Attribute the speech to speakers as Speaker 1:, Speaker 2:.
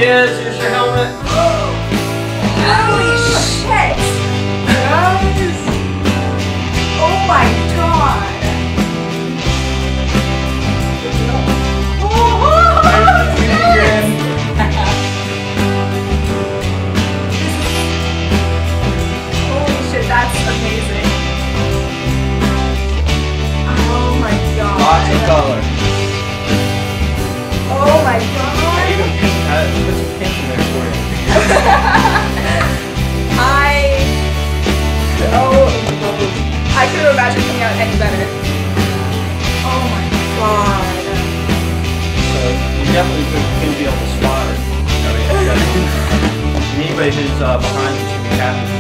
Speaker 1: is. Here's your helmet.
Speaker 2: Holy shit! Guys! Oh my god! Holy shit, that's amazing. Oh my god.
Speaker 1: Lots of color.
Speaker 2: Oh my god.
Speaker 1: I even put some pins in there for you.
Speaker 2: I couldn't imagine coming out any better. Oh my god.
Speaker 1: So you definitely going to be able to spot it. Anybody who's behind you's going to be happy.